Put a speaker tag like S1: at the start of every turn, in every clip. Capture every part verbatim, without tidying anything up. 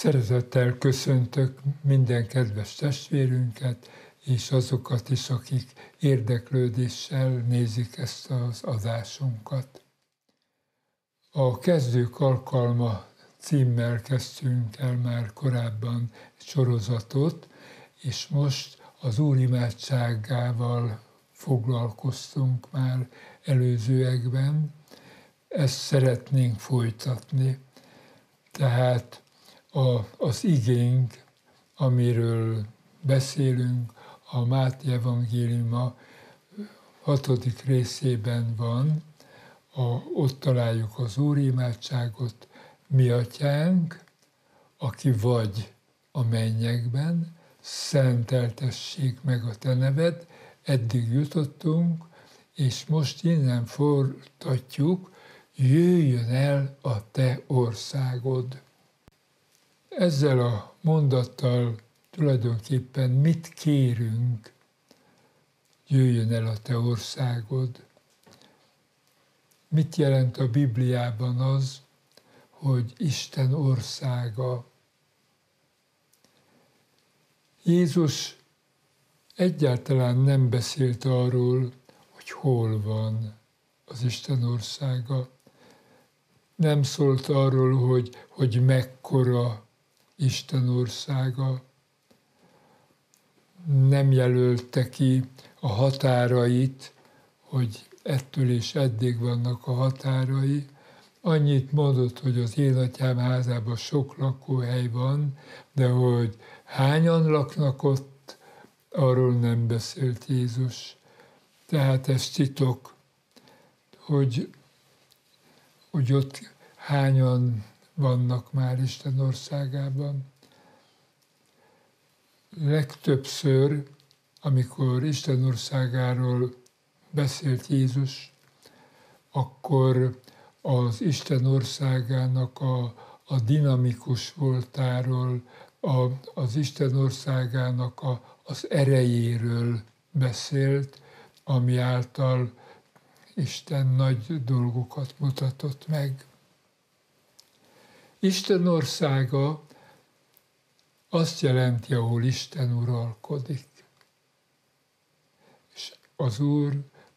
S1: Szeretettel köszöntök minden kedves testvérünket, és azokat is, akik érdeklődéssel nézik ezt az adásunkat. A Kezdők alkalma címmel kezdtünk el már korábban egy sorozatot, és most az Úr imádságával foglalkoztunk már előzőekben. Ezt szeretnénk folytatni. Tehát a, az igénk, amiről beszélünk, a Máté evangéliuma hatodik részében van, a, ott találjuk az Úr imádságot: Mi atyánk, aki vagy a mennyekben, szenteltessék meg a te neved, eddig jutottunk, és most innen folytatjuk: jöjjön el a te országod. Ezzel a mondattal tulajdonképpen mit kérünk? Jöjjön el a te országod. Mit jelent a Bibliában az, hogy Isten országa? Jézus egyáltalán nem beszélt arról, hogy hol van az Isten országa. Nem szólt arról, hogy, hogy mekkora Isten országa. Nem jelölte ki a határait, hogy ettől és eddig vannak a határai. Annyit mondott, hogy az én atyám házában sok lakóhely van, de hogy hányan laknak ott, arról nem beszélt Jézus. Tehát ez titok, hogy, hogy ott hányan vannak már Isten országában. Legtöbbször, amikor Isten országáról beszélt Jézus, akkor az Isten országának a, a dinamikus voltáról, a, az Isten országának a, az erejéről beszélt, ami által Isten nagy dolgokat mutatott meg. Isten országa azt jelenti, ahol Isten uralkodik. És az Úr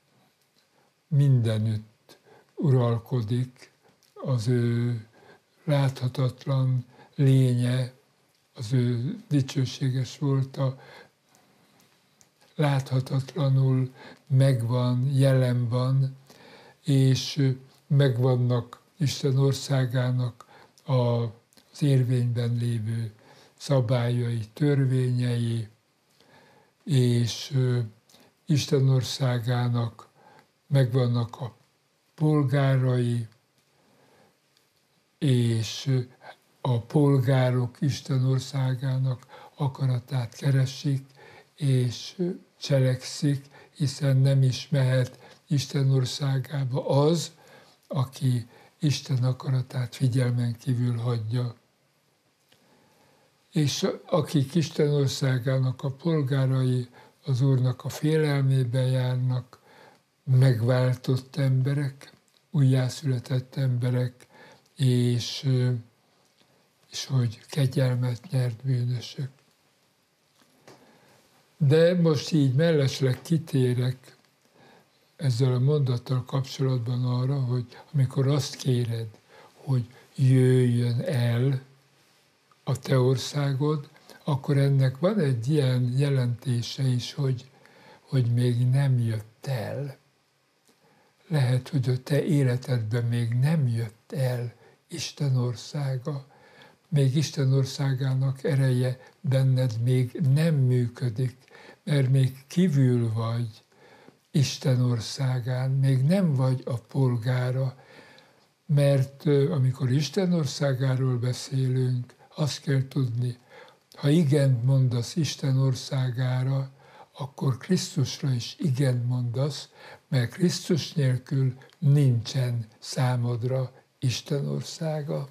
S1: mindenütt uralkodik, az ő láthatatlan lénye, az ő dicsőséges volta, láthatatlanul megvan, jelen van, és megvannak Isten országának az érvényben lévő szabályai, törvényei, és Isten országának megvannak a polgárai, és a polgárok Isten országának akaratát keresik, és cselekszik, hiszen nem is mehet Isten országába az, aki Isten akaratát figyelmen kívül hagyja. És akik Isten országának a polgárai, az Úrnak a félelmében járnak, megváltott emberek, újjászületett emberek, és, és hogy kegyelmet nyert bűnösök. De most így mellesleg kitérek ezzel a mondattal kapcsolatban arra, hogy amikor azt kéred, hogy jöjjön el a te országod, akkor ennek van egy ilyen jelentése is, hogy, hogy még nem jött el. Lehet, hogy a te életedben még nem jött el Isten országa, még Isten országának ereje benned még nem működik, mert még kívül vagy Isten országán, még nem vagy a polgára, mert amikor Isten országáról beszélünk, azt kell tudni, ha igent mondasz Isten országára, akkor Krisztusra is igent mondasz, mert Krisztus nélkül nincsen számodra Isten országa.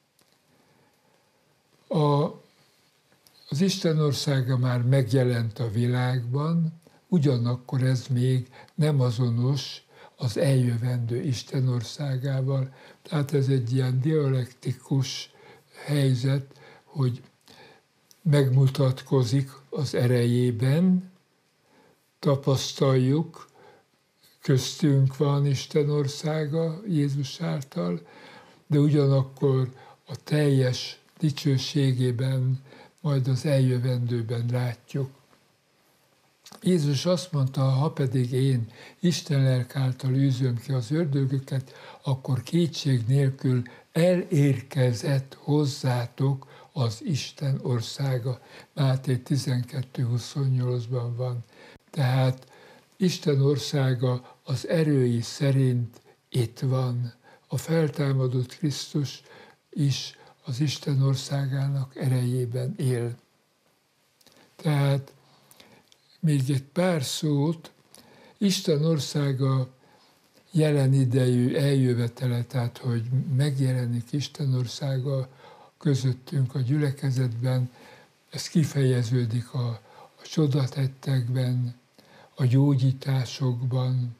S1: A, az Isten országa már megjelent a világban, ugyanakkor ez még nem azonos az eljövendő Isten országával. Tehát ez egy ilyen dialektikus helyzet, hogy megmutatkozik az erejében, tapasztaljuk, köztünk van Isten országa Jézus által, de ugyanakkor a teljes dicsőségében, majd az eljövendőben látjuk. Jézus azt mondta, ha pedig én Isten lelk által űzöm ki az ördögöket, akkor kétség nélkül elérkezett hozzátok az Isten országa. Máté tizenkettő huszonnyolcban van. Tehát Isten országa az erői szerint itt van. A feltámadott Krisztus is az Isten országának erejében él. Tehát még egy pár szót, Isten országa jelen idejű eljövetele, tehát hogy megjelenik Isten országa közöttünk a gyülekezetben, ez kifejeződik a, a csodatettekben, a gyógyításokban.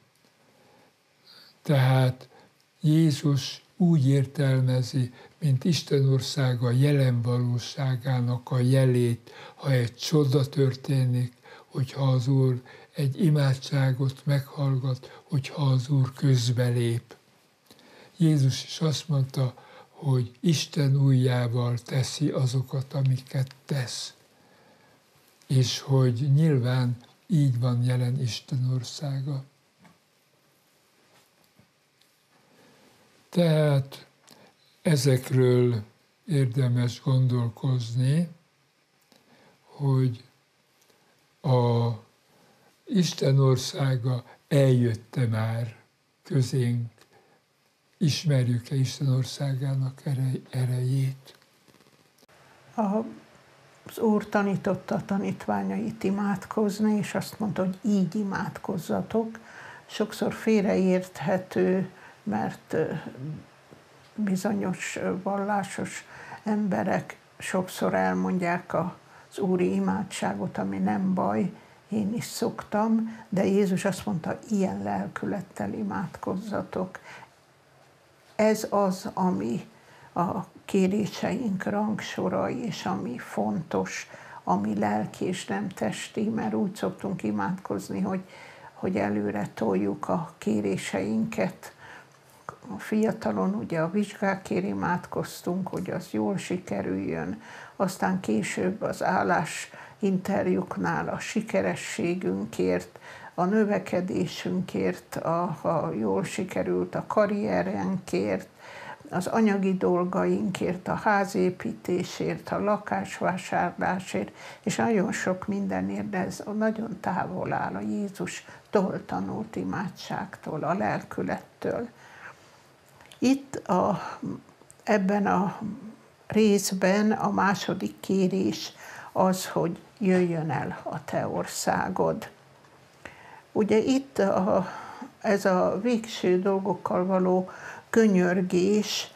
S1: Tehát Jézus úgy értelmezi, mint Isten országa jelen valóságának a jelét, ha egy csoda történik, hogyha az Úr egy imádságot meghallgat, hogyha az Úr közbelép. Jézus is azt mondta, hogy Isten ujjával teszi azokat, amiket tesz. És hogy nyilván így van jelen Isten országa. Tehát ezekről érdemes gondolkozni, hogy a Isten országa eljött-e már közénk, ismerjük-e Isten országának erejét.
S2: Az Úr tanította a tanítványait imádkozni, és azt mondta, hogy így imádkozzatok. Sokszor félreérthető, mert bizonyos vallásos emberek sokszor elmondják az úri imádságot, ami nem baj, én is szoktam, de Jézus azt mondta, ilyen lelkülettel imádkozzatok. Ez az, ami a kéréseink rangsorai, és ami fontos, ami lelki és nem testi, mert úgy szoktunk imádkozni, hogy, hogy előre toljuk a kéréseinket. A fiatalon ugye a vizsgákért imádkoztunk, hogy az jól sikerüljön, aztán később az állásinterjúknál a sikerességünkért, a növekedésünkért, a, a jól sikerült a karrierenkért, az anyagi dolgainkért, a házépítésért, a lakásvásárlásért, és nagyon sok mindenért, de ez nagyon távol áll a Jézustól tanult imádságtól, a lelkülettől. Itt a, ebben a részben a második kérés az, hogy jöjjön el a te országod. Ugye itt a, ez a végső dolgokkal való könyörgés,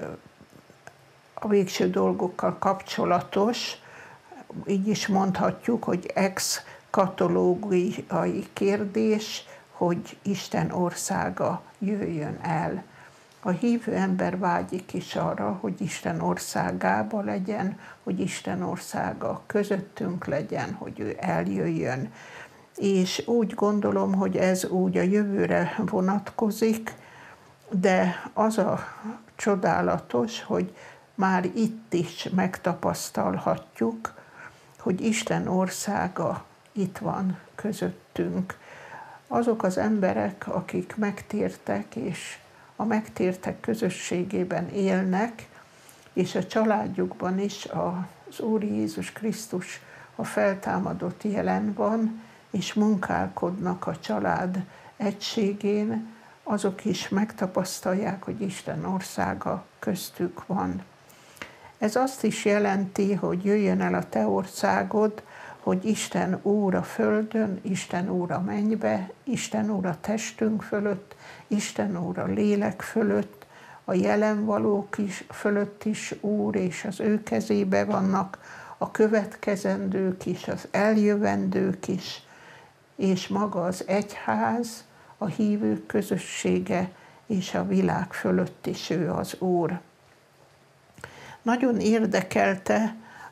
S2: a végső dolgokkal kapcsolatos, így is mondhatjuk, hogy ex-katológiai kérdés, hogy Isten országa jöjjön el. A hívő ember vágyik is arra, hogy Isten országába legyen, hogy Isten országa közöttünk legyen, hogy ő eljöjjön. És úgy gondolom, hogy ez úgy a jövőre vonatkozik, de az a csodálatos, hogy már itt is megtapasztalhatjuk, hogy Isten országa itt van közöttünk. Azok az emberek, akik megtértek, és a megtértek közösségében élnek, és a családjukban is az Úr Jézus Krisztus a feltámadott jelen van, és munkálkodnak a család egységén, azok is megtapasztalják, hogy Isten országa köztük van. Ez azt is jelenti, hogy jöjjön el a te országod, hogy Isten Úr a földön, Isten Úr a mennybe, Isten Úr a testünk fölött, Isten Úr a lélek fölött, a jelen valók is, fölött is Úr, és az ő kezébe vannak a következendők is, az eljövendők is, és maga az egyház, a hívők közössége, és a világ fölött is ő az Úr. Nagyon érdekelte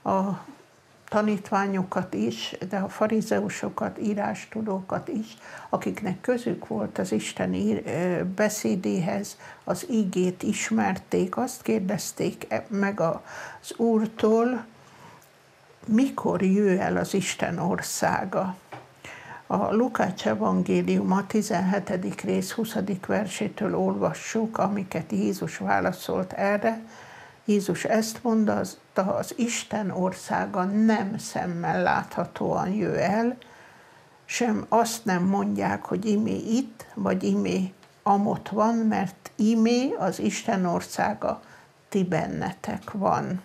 S2: a tanítványokat is, de a farizeusokat, írástudókat is, akiknek közük volt az Isten beszédéhez, az ígét ismerték, azt kérdezték meg az Úrtól, mikor jöjj el az Isten országa. A Lukács evangéliuma tizenhetedik rész huszadik versétől olvassuk, amiket Jézus válaszolt erre. Jézus ezt mondta, az Isten országa nem szemmel láthatóan jöjj el, sem azt nem mondják, hogy imé itt, vagy imé amott van, mert imé az Isten országa ti bennetek van.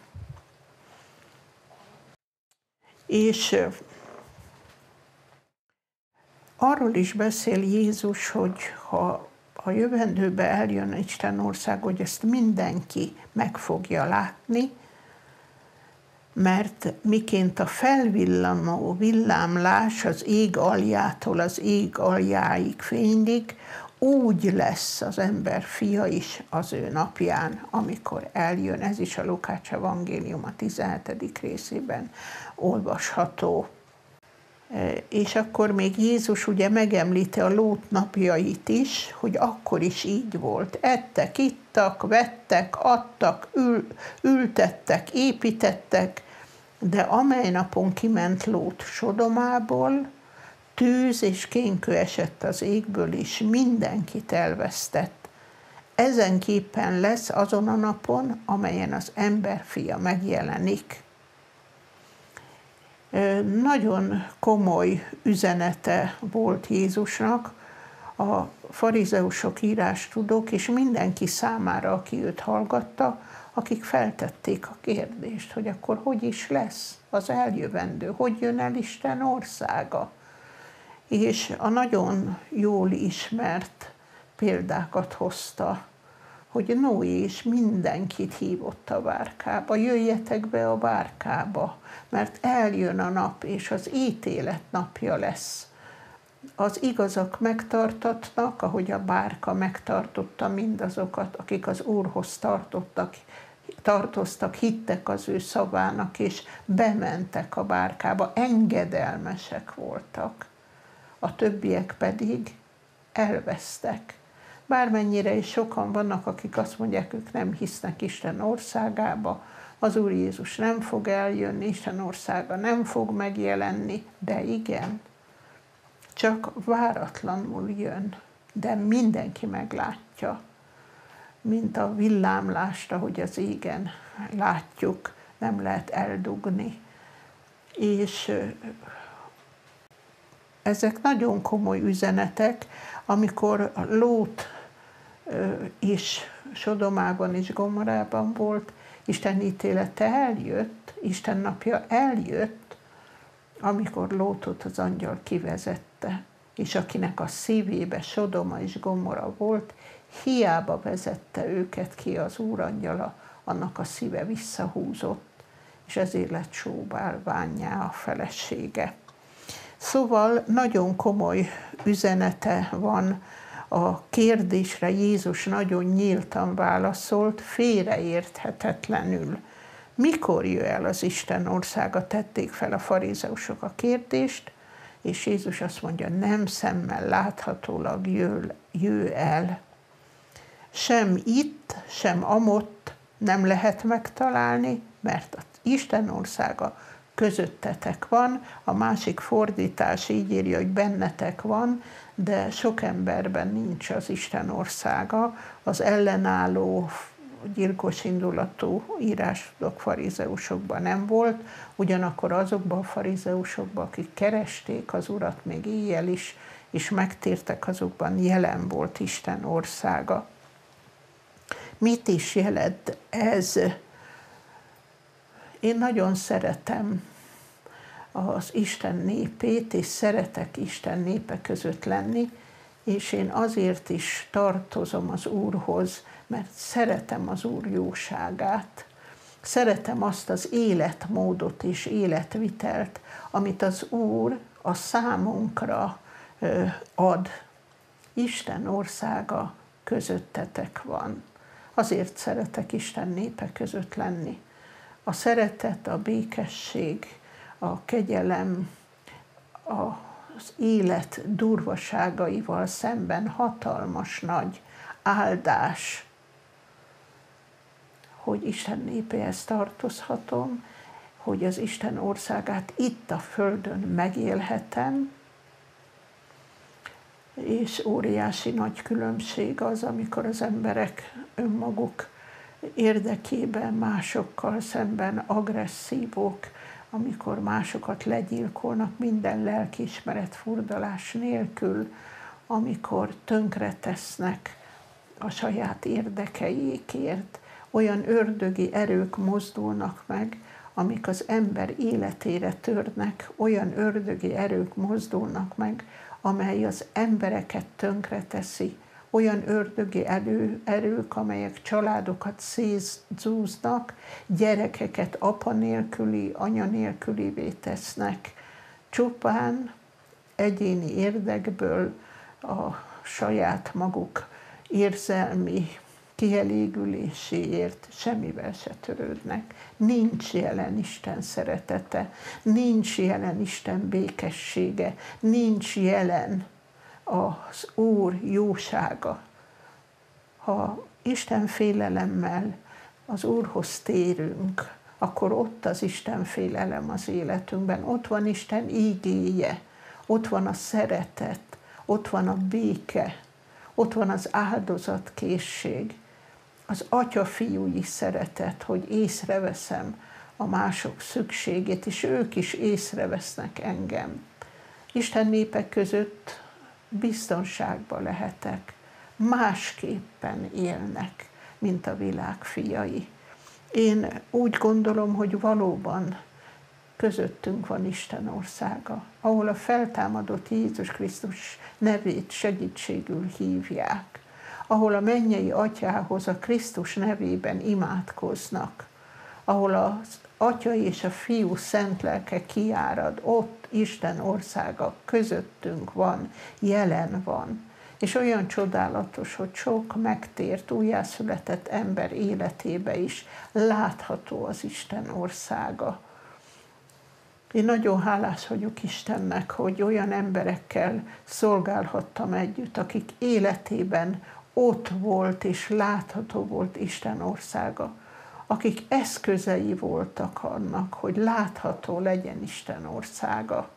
S2: És arról is beszél Jézus, hogy ha a jövendőbe eljön Isten ország, hogy ezt mindenki meg fogja látni, mert miként a felvillanó villámlás az ég aljától az ég aljáig fénylik, úgy lesz az ember fia is az ő napján, amikor eljön. Ez is a Lukács evangéliuma tizenhetedik részében olvasható. És akkor még Jézus ugye megemlíti a Lót napjait is, hogy akkor is így volt. Ettek, ittak, vettek, adtak, ül, ültettek, építettek, de amely napon kiment Lót Sodomából, tűz és kénkő esett az égből, és mindenkit elvesztett. Ezenképpen lesz azon a napon, amelyen az emberfia megjelenik. Nagyon komoly üzenete volt Jézusnak, a farizeusok, írástudók és mindenki számára, aki őt hallgatta, akik feltették a kérdést, hogy akkor hogy is lesz az eljövendő, hogy jön el Isten országa. És a nagyon jól ismert példákat hozta, hogy Noé is mindenkit hívott a bárkába, jöjjetek be a bárkába, mert eljön a nap, és az ítélet napja lesz. Az igazak megtartatnak, ahogy a bárka megtartotta mindazokat, akik az Úrhoz tartottak, tartoztak, hittek az ő szavának, és bementek a bárkába, engedelmesek voltak. A többiek pedig elvesztek. Bármennyire is sokan vannak, akik azt mondják, ők nem hisznek Isten országába, az Úr Jézus nem fog eljönni, Isten országa nem fog megjelenni, de igen, csak váratlanul jön, de mindenki meglátja, mint a villámlást, ahogy az égen látjuk, nem lehet eldugni. És ezek nagyon komoly üzenetek, amikor Lót is Sodomában és Gomorrában volt, Isten ítélete eljött, Isten napja eljött, amikor Lótot az angyal kivezette, és akinek a szívébe Sodoma és Gomorra volt, hiába vezette őket ki az úrangyala, annak a szíve visszahúzott, és ezért lett sóbálvánnyá a felesége. Szóval nagyon komoly üzenete van a kérdésre, Jézus nagyon nyíltan válaszolt, félreérthetetlenül. Mikor jöjj el az Isten országa? Tették fel a farizeusok a kérdést, és Jézus azt mondja, nem szemmel láthatólag jöjj, jöjj el. Sem itt, sem amott nem lehet megtalálni, mert az Isten országa közöttetek van, a másik fordítás így írja, hogy bennetek van, de sok emberben nincs az Isten országa, az ellenálló, gyilkos indulatú írások farizeusokban nem volt, ugyanakkor azokban a farizeusokban, akik keresték az Urat még éjjel is, és megtértek, azokban jelen volt Isten országa. Mit is jelent ez? Én nagyon szeretem az Isten népét, és szeretek Isten népe között lenni, és én azért is tartozom az Úrhoz, mert szeretem az Úr jóságát. Szeretem azt az életmódot és életvitelt, amit az Úr a számunkra ad. Isten országa közöttetek van. Azért szeretek Isten népe között lenni. A szeretet, a békesség, a kegyelem, az élet durvaságaival szemben hatalmas nagy áldás, hogy Isten népéhez tartozhatom, hogy az Isten országát itt a földön megélhetem, és óriási nagy különbség az, amikor az emberek önmaguk érdekében másokkal szemben agresszívok, amikor másokat legyilkolnak minden lelkiismeret furdalás nélkül, amikor tönkretesznek a saját érdekeikért, olyan ördögi erők mozdulnak meg, amik az ember életére törnek, olyan ördögi erők mozdulnak meg, amely az embereket tönkreteszi, olyan ördögi erő, erők, amelyek családokat szétzúznak, gyerekeket apa nélküli, anya nélkülivé tesznek, csupán egyéni érdekből a saját maguk érzelmi kielégüléséért semmivel se törődnek. Nincs jelen Isten szeretete, nincs jelen Isten békessége, nincs jelen az Úr jósága. Ha Isten félelemmel az Úrhoz térünk, akkor ott az Isten félelem az életünkben, ott van Isten ígéje, ott van a szeretet, ott van a béke, ott van az áldozatkészség, az atya-fiúi szeretet, hogy észreveszem a mások szükségét, és ők is észrevesznek engem. Isten népek között biztonságban lehetek, másképpen élnek, mint a világ fiai. Én úgy gondolom, hogy valóban közöttünk van Isten országa, ahol a feltámadott Jézus Krisztus nevét segítségül hívják, ahol a mennyei atyához a Krisztus nevében imádkoznak, ahol az Atya és a Fiú szent lelke kiárad, ott Isten országa közöttünk van, jelen van. És olyan csodálatos, hogy sok megtért, újjászületett ember életébe is látható az Isten országa. Én nagyon hálás vagyok Istennek, hogy olyan emberekkel szolgálhattam együtt, akik életében ott volt és látható volt Isten országa, akik eszközei voltak annak, hogy látható legyen Isten országa.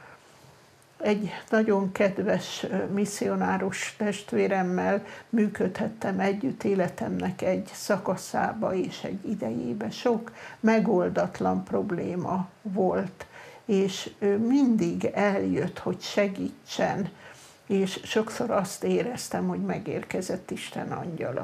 S2: Egy nagyon kedves misszionárus testvéremmel működhettem együtt életemnek egy szakaszába és egy idejébe. Sok megoldatlan probléma volt, és ő mindig eljött, hogy segítsen, és sokszor azt éreztem, hogy megérkezett Isten angyala.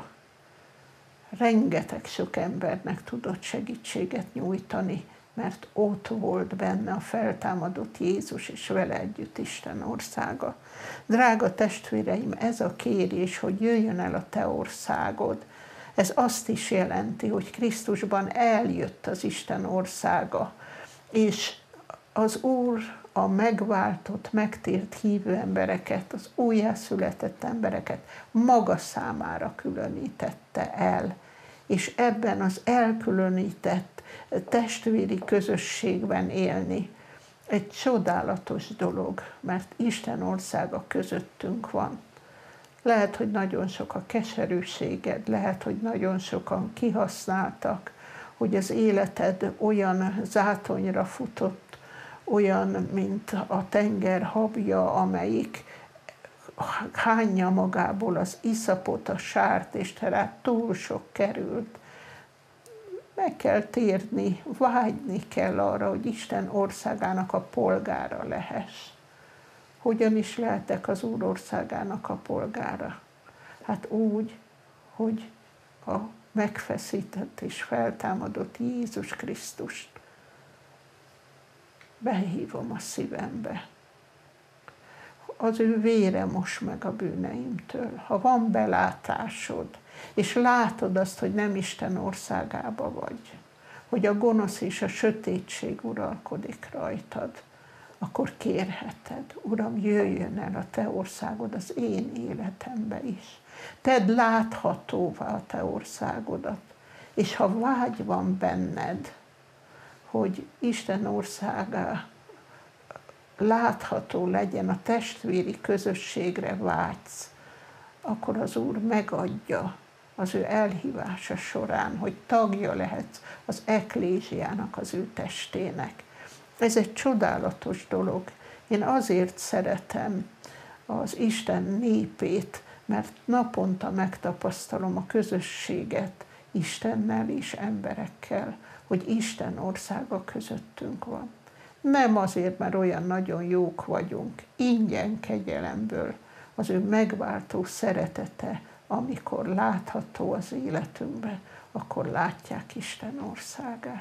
S2: Rengeteg sok embernek tudott segítséget nyújtani, mert ott volt benne a feltámadott Jézus, és vele együtt Isten országa. Drága testvéreim, ez a kérés, hogy jöjjön el a te országod, ez azt is jelenti, hogy Krisztusban eljött az Isten országa, és az Úr a megváltott, megtért hívő embereket, az újjászületett embereket maga számára különítette el, és ebben az elkülönített testvéri közösségben élni egy csodálatos dolog, mert Isten országa közöttünk van. Lehet, hogy nagyon sok a keserűséged, lehet, hogy nagyon sokan kihasználtak, hogy az életed olyan zátonyra futott, olyan, mint a tenger habja, amelyik hányja magából az iszapot, a sárt, és te rá túl sok került. Meg kell térni, vágyni kell arra, hogy Isten országának a polgára lehess. Hogyan is lehetek az Úr országának a polgára? Hát úgy, hogy a megfeszített és feltámadott Jézus Krisztust behívom a szívembe. Az ő vére mos meg a bűneimtől. Ha van belátásod, és látod azt, hogy nem Isten országába vagy, hogy a gonosz és a sötétség uralkodik rajtad, akkor kérheted, Uram, jöjjön el a te országod az én életembe is. Tedd láthatóvá a te országodat, és ha vágy van benned, hogy Isten országa látható legyen, a testvéri közösségre vágysz, akkor az Úr megadja az ő elhívása során, hogy tagja lehetsz az eklésiának, az ő testének. Ez egy csodálatos dolog. Én azért szeretem az Isten népét, mert naponta megtapasztalom a közösséget Istennel és emberekkel, hogy Isten országa közöttünk van. Nem azért, mert olyan nagyon jók vagyunk, ingyen kegyelemből, az ő megváltó szeretete, amikor látható az életünkben, akkor látják Isten országát.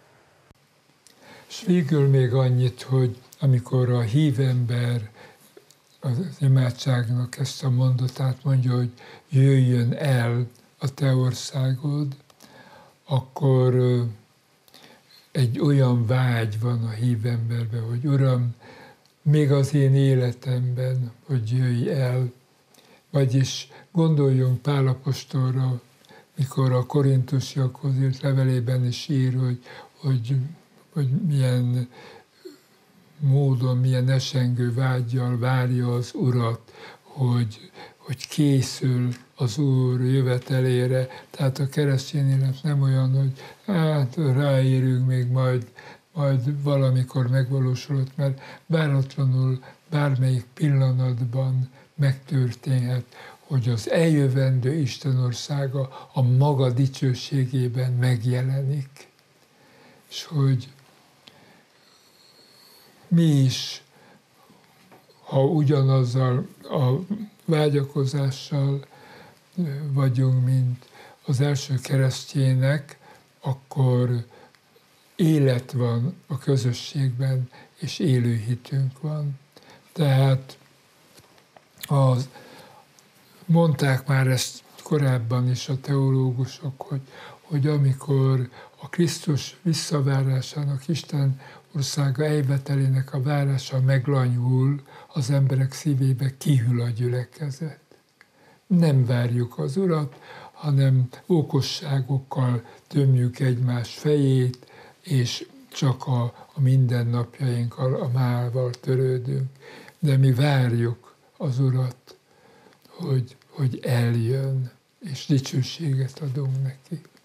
S1: És végül még annyit, hogy amikor a hívember az imádságnak ezt a mondatát mondja, hogy jöjjön el a te országod, akkor egy olyan vágy van a hívemberben, hogy Uram, még az én életemben, hogy jöjj el. Vagyis gondoljunk Pál apostolra, mikor a korintusiakhoz írt levelében is ír, hogy, hogy, hogy milyen módon, milyen esengő vággyal várja az Urat, hogy, hogy készül az Úr jövetelére. Tehát a keresztény élet nem olyan, hogy hát ráérünk még majd, majd valamikor megvalósulott, mert váratlanul bármelyik pillanatban megtörténhet, hogy az eljövendő Isten országa a maga dicsőségében megjelenik. És hogy mi is, ha ugyanazzal a vágyakozással vagyunk, mint az első keresztjének, akkor élet van a közösségben, és élő hitünk van. Tehát az, mondták már ezt korábban is a teológusok, hogy, hogy amikor a Krisztus visszavárásának, Isten országa eljövetelének a várása meglanyul, az emberek szívébe kihűl a gyülekezet. Nem várjuk az Urat, hanem okosságokkal tömjük egymás fejét, és csak a, a mindennapjainkkal, a málval törődünk. De mi várjuk az Urat, hogy, hogy eljön, és dicsőséget adunk neki.